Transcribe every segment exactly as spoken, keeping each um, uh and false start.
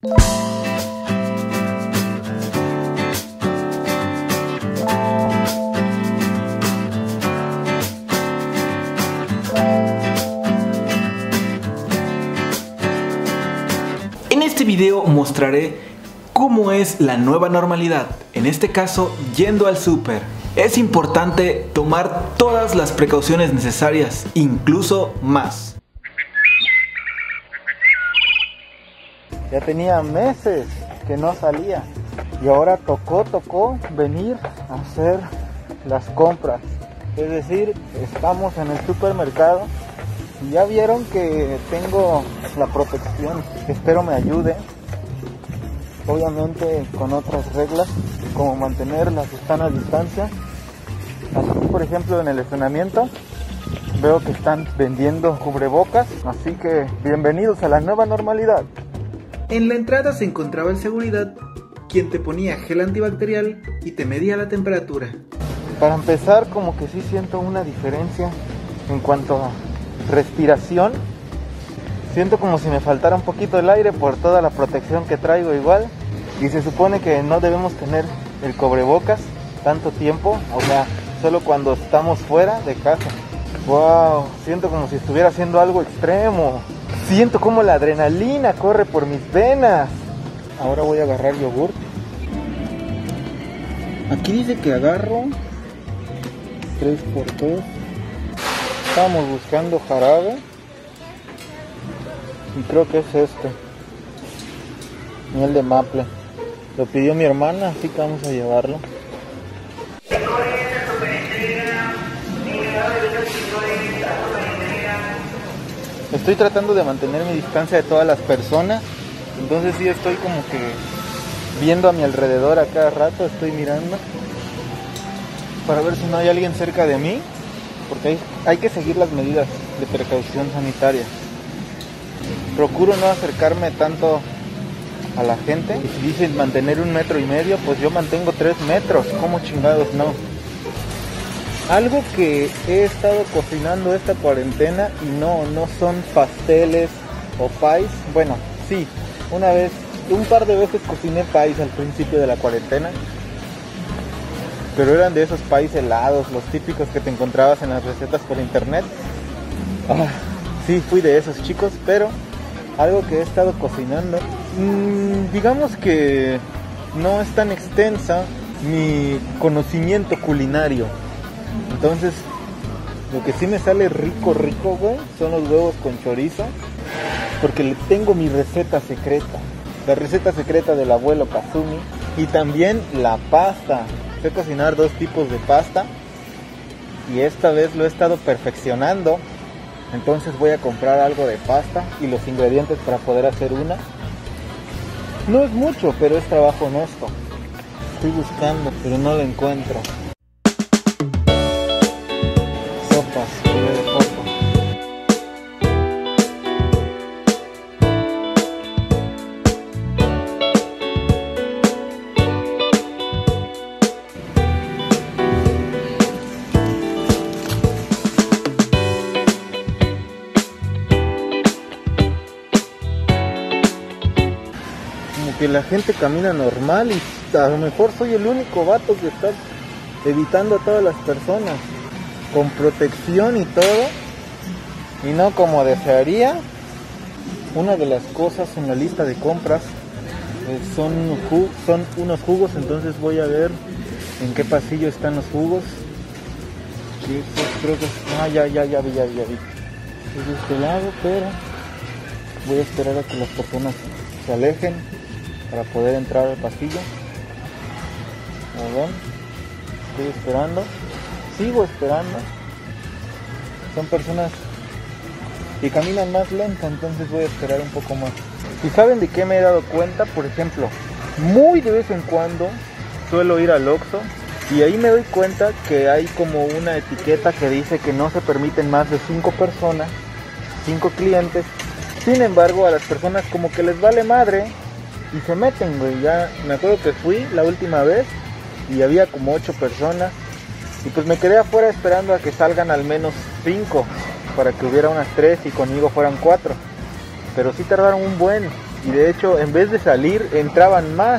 En este video mostraré cómo es la nueva normalidad, en este caso yendo al súper. Es importante tomar todas las precauciones necesarias, incluso más. Ya tenía meses que no salía y ahora tocó, tocó venir a hacer las compras. Es decir, estamos en el supermercado y ya vieron que tengo la protección. Espero me ayude. Obviamente con otras reglas como mantener la sana distancia. Aquí por ejemplo en el estacionamiento veo que están vendiendo cubrebocas, así que bienvenidos a la nueva normalidad. En la entrada se encontraba el seguridad, quien te ponía gel antibacterial y te medía la temperatura. Para empezar, como que sí siento una diferencia en cuanto a respiración. Siento como si me faltara un poquito el aire por toda la protección que traigo igual. Y se supone que no debemos tener el cubrebocas tanto tiempo, o sea, solo cuando estamos fuera de casa. Wow, siento como si estuviera haciendo algo extremo. Siento como la adrenalina corre por mis venas. Ahora voy a agarrar yogur. Aquí dice que agarro tres por dos. Estamos buscando jarabe y creo que es este, miel de maple. Lo pidió mi hermana, así que vamos a llevarlo. Estoy tratando de mantener mi distancia de todas las personas, entonces sí estoy como que viendo a mi alrededor a cada rato, estoy mirando para ver si no hay alguien cerca de mí, porque hay, hay que seguir las medidas de precaución sanitaria. Procuro no acercarme tanto a la gente. Y si dicen mantener un metro y medio, pues yo mantengo tres metros. ¿Cómo chingados no? Algo que he estado cocinando esta cuarentena y no, no son pasteles o pies. Bueno, sí, una vez, un par de veces cociné pies al principio de la cuarentena. Pero eran de esos pies helados, los típicos que te encontrabas en las recetas por internet. Ah, sí, fui de esos chicos, pero algo que he estado cocinando, mmm, digamos que no es tan extensa mi conocimiento culinario. Entonces, lo que sí me sale rico, rico, güey, son los huevos con chorizo, porque le tengo mi receta secreta, la receta secreta del abuelo Kazumi, y también la pasta. Sé cocinar dos tipos de pasta y esta vez lo he estado perfeccionando. Entonces voy a comprar algo de pasta y los ingredientes para poder hacer una. No es mucho, pero es trabajo honesto. Estoy buscando, pero no lo encuentro. Sopas, puré de coco. Que la gente camina normal y a lo mejor soy el único vato que está evitando a todas las personas con protección y todo, y no como desearía. Una de las cosas en la lista de compras eh, son, ju son unos jugos, entonces voy a ver en qué pasillo están los jugos. Y estos creo que... Ah, ya, ya, ya vi, ya vi, ya vi. Es de este lado, pero voy a esperar a que las personas se alejen para poder entrar al pasillo. A ver, estoy esperando, sigo esperando. Son personas que caminan más lento, entonces voy a esperar un poco más. ¿Y saben de qué me he dado cuenta? Por ejemplo, muy de vez en cuando suelo ir al Oxxo y ahí me doy cuenta que hay como una etiqueta que dice que no se permiten más de cinco personas, cinco clientes. Sin embargo, a las personas como que les vale madre y se meten, güey. Ya me acuerdo que fui la última vez y había como ocho personas y pues me quedé afuera esperando a que salgan al menos cinco para que hubiera unas tres y conmigo fueran cuatro, pero sí tardaron un buen. y de hecho en vez de salir entraban más.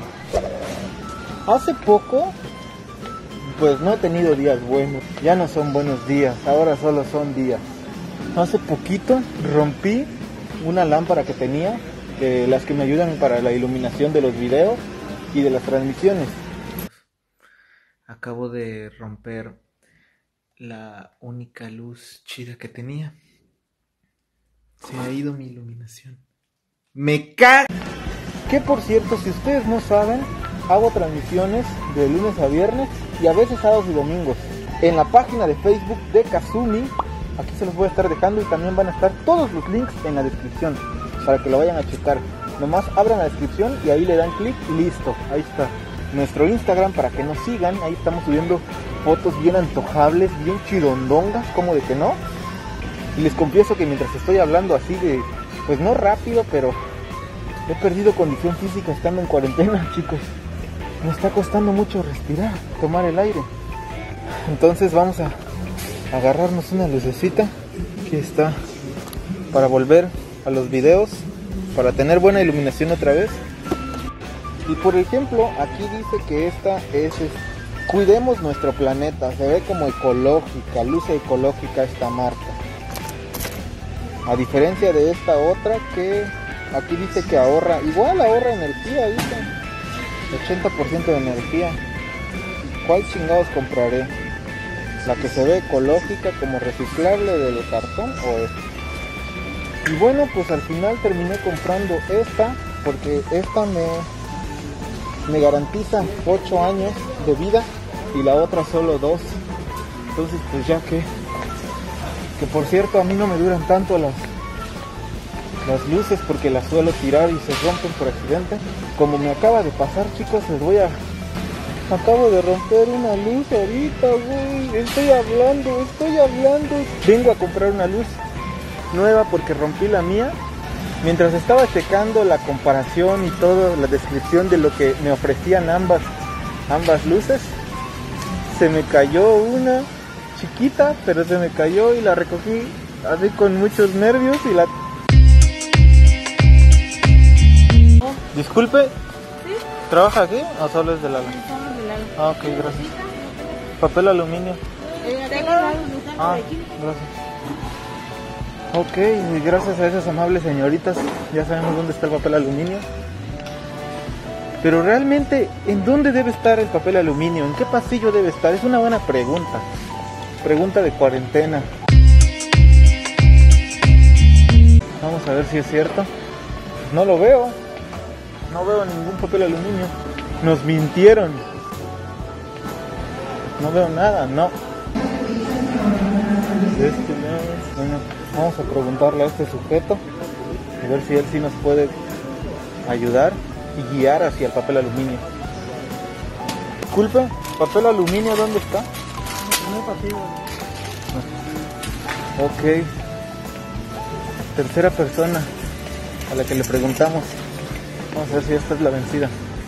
Hace poco pues no he tenido días buenos, ya no son buenos días, ahora solo son días. Hace poquito rompí una lámpara que tenía, eh, las que me ayudan para la iluminación de los videos y de las transmisiones. Acabo de romper la única luz chida que tenía. Se ha ido mi iluminación. ¡Me ca... Que por cierto, si ustedes no saben, hago transmisiones de lunes a viernes y a veces sábados y domingos en la página de Facebook de Kazumi. Aquí se los voy a estar dejando y también van a estar todos los links en la descripción para que lo vayan a checar. Nomás abran la descripción y ahí le dan clic y listo, ahí está nuestro Instagram para que nos sigan. Ahí estamos subiendo fotos bien antojables, bien chidondongas, como de que no. Y les confieso que mientras estoy hablando así de, pues no rápido, pero he perdido condición física estando en cuarentena, chicos. Me está costando mucho respirar, tomar el aire. Entonces vamos a agarrarnos una lucecita. Aquí está, para volver a los videos, para tener buena iluminación otra vez. Y por ejemplo, aquí dice que esta es, es cuidemos nuestro planeta. Se ve como ecológica, luce ecológica esta marca. A diferencia de esta otra que aquí dice que ahorra, igual ahorra energía, dice ochenta por ciento de energía. ¿Cuál chingados compraré? ¿La que se ve ecológica como reciclable del cartón o esta? Y bueno, pues al final terminé comprando esta porque esta me, me garantiza ocho años de vida y la otra solo dos. Entonces pues ya que que por cierto a mí no me duran tanto las las luces porque las suelo tirar y se rompen por accidente, como me acaba de pasar, chicos. Les voy a acabo de romper una luz ahorita, güey. Estoy hablando, estoy hablando. Vengo a comprar una luz nueva porque rompí la mía. Mientras estaba checando la comparación y toda la descripción de lo que me ofrecían ambas ambas luces, se me cayó una chiquita, pero se me cayó y la recogí así con muchos nervios y la... Disculpe, ¿sí? ¿Trabaja aquí o solo es de Lala? Solo de Lala. Ah, ok, gracias. Papel aluminio. Eh, ah, gracias. Ok, y gracias a esas amables señoritas ya sabemos dónde está el papel aluminio. Pero realmente, ¿en dónde debe estar el papel aluminio? ¿En qué pasillo debe estar? Es una buena pregunta. Pregunta de cuarentena. Vamos a ver si es cierto. No lo veo. No veo ningún papel aluminio. Nos mintieron. No veo nada, no. Este, bueno, vamos a preguntarle a este sujeto. A ver si él sí nos puede ayudar y guiar hacia el papel aluminio. Disculpe, ¿papel aluminio dónde está? Ok. Tercera persona a la que le preguntamos. Vamos a ver si esta es la vencida.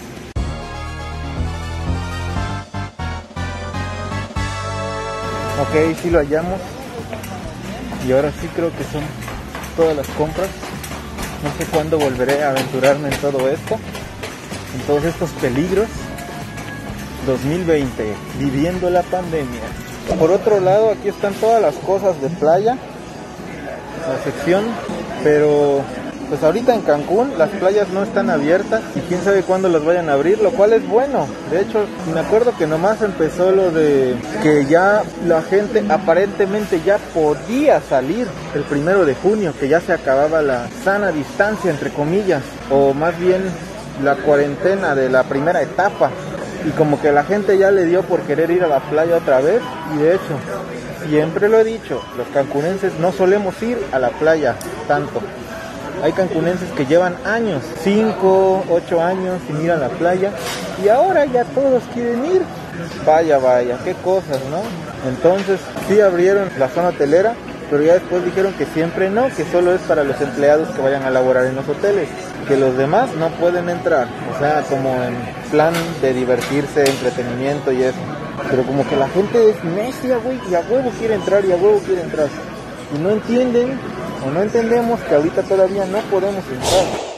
Ok, sí lo hallamos. Y ahora sí creo que son todas las compras. No sé cuándo volveré a aventurarme en todo esto, en todos estos peligros. dos mil veinte, viviendo la pandemia. Por otro lado, aquí están todas las cosas de playa, la sección, pero pues ahorita en Cancún las playas no están abiertas y quién sabe cuándo las vayan a abrir, lo cual es bueno. De hecho, me acuerdo que nomás empezó lo de que ya la gente aparentemente ya podía salir el primero de junio, que ya se acababa la sana distancia, entre comillas, o más bien la cuarentena de la primera etapa. Y como que la gente ya le dio por querer ir a la playa otra vez. Y de hecho, siempre lo he dicho, los cancunenses no solemos ir a la playa tanto. Hay cancunenses que llevan años, cinco, ocho años sin ir a la playa. Y ahora ya todos quieren ir. Vaya, vaya, qué cosas, ¿no? Entonces sí abrieron la zona hotelera, pero ya después dijeron que siempre no, que solo es para los empleados que vayan a laborar en los hoteles, que los demás no pueden entrar, o sea, como en plan de divertirse, entretenimiento y eso. Pero como que la gente es necia, güey, y a huevo quiere entrar y a huevo quiere entrar. Y no entienden, o no entendemos que ahorita todavía no podemos entrar.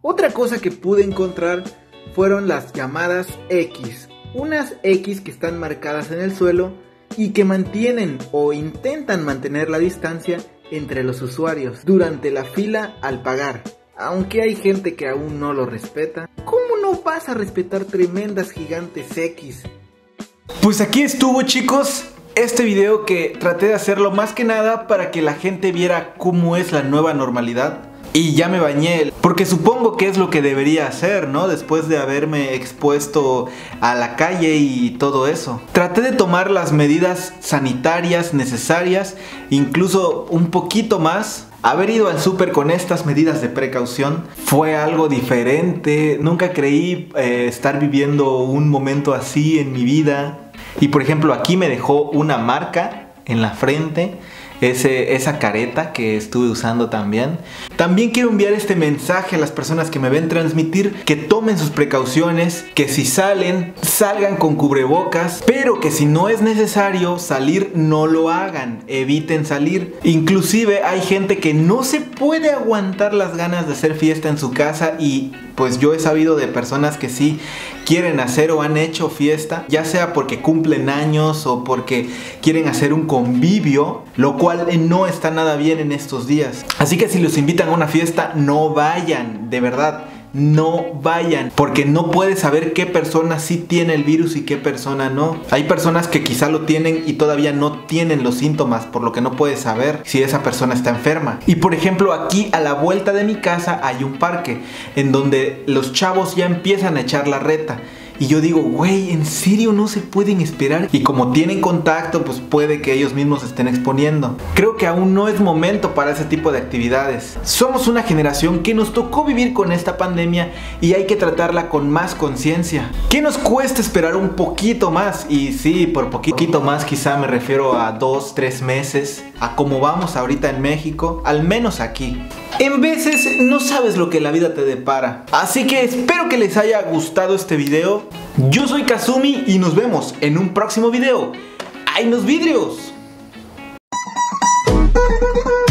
Otra cosa que pude encontrar fueron las llamadas X, unas X que están marcadas en el suelo y que mantienen o intentan mantener la distancia entre los usuarios durante la fila al pagar. Aunque hay gente que aún no lo respeta, ¿cómo no vas a respetar tremendas gigantes X? Pues aquí estuvo, chicos, este video que traté de hacerlo más que nada para que la gente viera cómo es la nueva normalidad. Y ya me bañé, porque supongo que es lo que debería hacer, ¿no? Después de haberme expuesto a la calle y todo eso. Traté de tomar las medidas sanitarias necesarias, incluso un poquito más. Haber ido al súper con estas medidas de precaución fue algo diferente. Nunca creí eh, estar viviendo un momento así en mi vida. Y por ejemplo, aquí me dejó una marca en la frente. Ese, esa careta que estuve usando también. También quiero enviar este mensaje a las personas que me ven transmitir, que tomen sus precauciones, que si salen, salgan con cubrebocas, pero que si no es necesario salir, no lo hagan, eviten salir. Inclusive hay gente que no se puede aguantar las ganas de hacer fiesta en su casa y pues yo he sabido de personas que sí quieren hacer o han hecho fiesta, ya sea porque cumplen años o porque quieren hacer un convivio, lo cual no está nada bien en estos días. Así que si los invitan a una fiesta, no vayan, de verdad. No vayan, porque no puedes saber qué persona sí tiene el virus y qué persona no. Hay personas que quizá lo tienen y todavía no tienen los síntomas, por lo que no puedes saber si esa persona está enferma. Y por ejemplo, aquí a la vuelta de mi casa hay un parque en donde los chavos ya empiezan a echar la reta. Y yo digo, güey, ¿en serio no se pueden esperar? Y como tienen contacto, pues puede que ellos mismos se estén exponiendo. Creo que aún no es momento para ese tipo de actividades. Somos una generación que nos tocó vivir con esta pandemia y hay que tratarla con más conciencia. ¿Qué nos cuesta esperar un poquito más? Y sí, por poquito más quizá me refiero a dos, tres meses, a cómo vamos ahorita en México, al menos aquí. En veces no sabes lo que la vida te depara. Así que espero que les haya gustado este video. Yo soy Kazumi y nos vemos en un próximo video. ¡Ay, los vidrios!